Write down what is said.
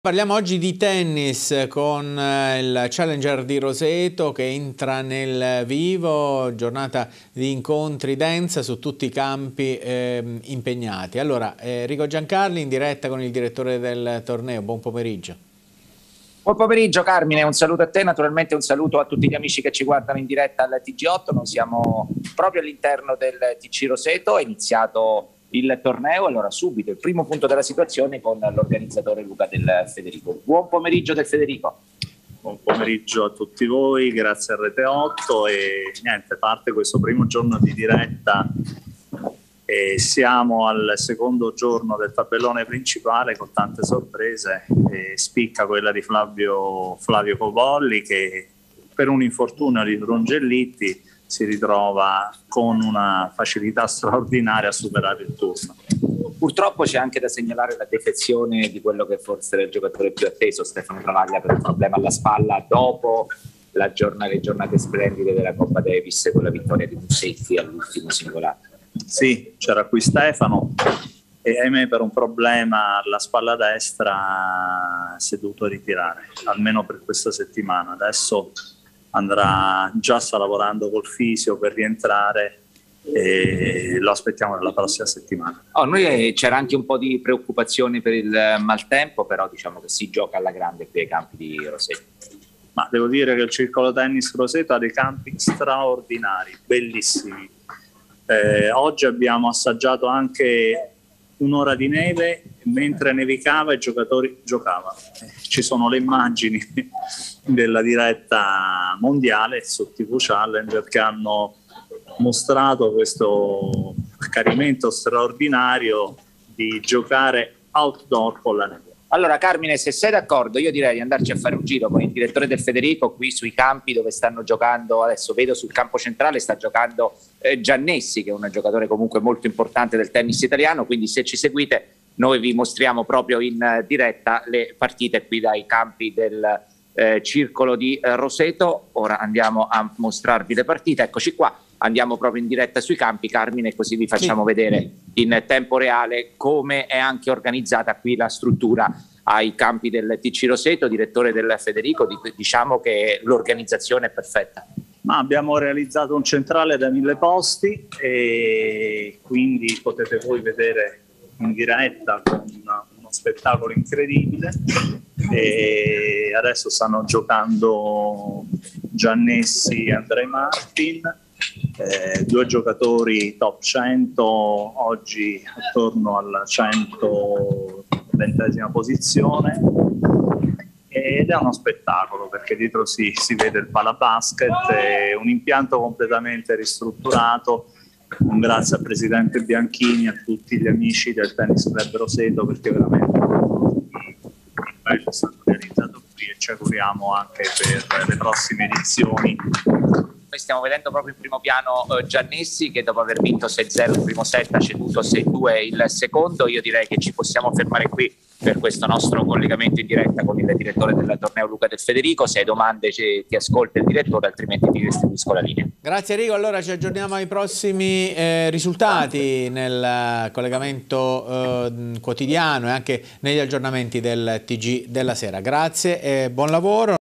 Parliamo oggi di tennis con il Challenger di Roseto che entra nel vivo, giornata di incontri densa su tutti i campi impegnati. Allora, Enrico Giancarli in diretta con il direttore del torneo, buon pomeriggio. Buon pomeriggio Carmine, un saluto a te, naturalmente un saluto a tutti gli amici che ci guardano in diretta al TG8. Noi siamo proprio all'interno del TC Roseto, è iniziato il torneo, allora subito il primo punto della situazione con l'organizzatore Luca Del Federico. Buon pomeriggio Del Federico. Buon pomeriggio a tutti voi, grazie a Rete 8 e niente, parte questo primo giorno di diretta e siamo al secondo giorno del tabellone principale con tante sorprese e spicca quella di Flavio Cobolli che per un infortunio di Rongellitti si ritrova con una facilità straordinaria a superare il turno. Purtroppo c'è anche da segnalare la defezione di quello che forse era il giocatore più atteso, Stefano Travaglia, per un problema alla spalla dopo le giornate splendide della Coppa Davis con la vittoria di Musetti all'ultimo singolato. Sì, c'era qui Stefano e ahimè per un problema alla spalla destra si è dovuto ritirare, almeno per questa settimana. Adesso sta lavorando col fisio per rientrare e lo aspettiamo nella prossima settimana. Noi c'era anche un po' di preoccupazione per il maltempo, però diciamo che si gioca alla grande qui ai campi di Roseto. Ma devo dire che il Circolo Tennis Roseto ha dei campi straordinari, bellissimi. Oggi abbiamo assaggiato anche un'ora di neve, mentre nevicava i giocatori giocavano. Ci sono le immagini della diretta mondiale su TV Challenger che hanno mostrato questo accanimento straordinario di giocare outdoor con la neve. Allora Carmine, se sei d'accordo io direi di andarci a fare un giro con il direttore Del Federico qui sui campi dove stanno giocando. Adesso vedo sul campo centrale sta giocando Giannessi, che è un giocatore comunque molto importante del tennis italiano, quindi se ci seguite noi vi mostriamo proprio in diretta le partite qui dai campi del Circolo di Roseto. Ora andiamo a mostrarvi le partite, eccoci qua, andiamo proprio in diretta sui campi Carmine, così vi facciamo vedere in tempo reale come è anche organizzata qui la struttura ai campi del TC Roseto. Direttore Del Federico, diciamo che l'organizzazione è perfetta. Ma abbiamo realizzato un centrale da 1000 posti e quindi potete voi vedere in diretta con uno spettacolo incredibile. E adesso stanno giocando Giannessi e Andrei Martin, due giocatori top 100 oggi attorno alla 120esima posizione. Ed è uno spettacolo perché dietro si vede il palabasket, è un impianto completamente ristrutturato. Un grazie al presidente Bianchini e a tutti gli amici del Tennis Club Roseto perché veramente è stato realizzato qui e ci auguriamo anche per le prossime edizioni. Noi stiamo vedendo proprio in primo piano Giannessi che dopo aver vinto 6-0 il primo set ha ceduto 6-2 il secondo. Io direi che ci possiamo fermare qui per questo nostro collegamento in diretta con il direttore del torneo Luca Del Federico. Se hai domande ti ascolta il direttore, altrimenti ti restituisco la linea. Grazie Enrico, allora ci aggiorniamo ai prossimi risultati nel collegamento quotidiano e anche negli aggiornamenti del TG della sera. Grazie e buon lavoro.